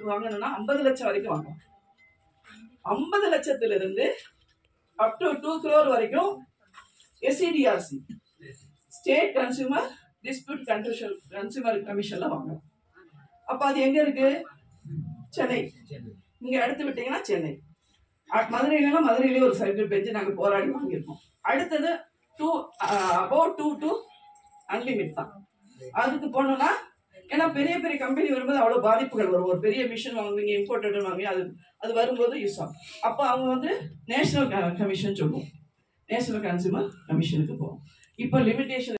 வாங்கணும்னா 50 லட்சம் வரைக்கும் வாங்கலாம். 50 லட்சத்திலிருந்து அப் டு 2 crore வரைக்கும் SCDRC state consumer dispute consumer கமிஷன்ல வாங்கலாம். அப்ப அது எங்க இருக்கு? சென்னை. இங்க எடுத்து விட்டீங்கன்னா சென்னை. மதுரையிலேயே ஒரு சர்க்கிள் பெஞ்சு நாங்க போராடி வாங்கியிருக்கோம். அடுத்தது அபவுட் 2 to அன்லிமிட் தான். அதுக்கு போனோம்னா ஏன்னா பெரிய பெரிய கம்பெனி வரும்போது அவ்வளவு பாதிப்புகள் வரும். ஒரு பெரிய மிஷின் வாங்குவீங்க, இம்போர்ட்டட் வாங்குவீங்க, அது வரும்போது யூஸ் ஆகும். அப்போ அவங்க வந்து நேஷனல் கமிஷன் சொல்லுவோம், நேஷனல் கன்சியூமர் கமிஷனுக்கு போவோம். இப்போ லிமிடேஷன்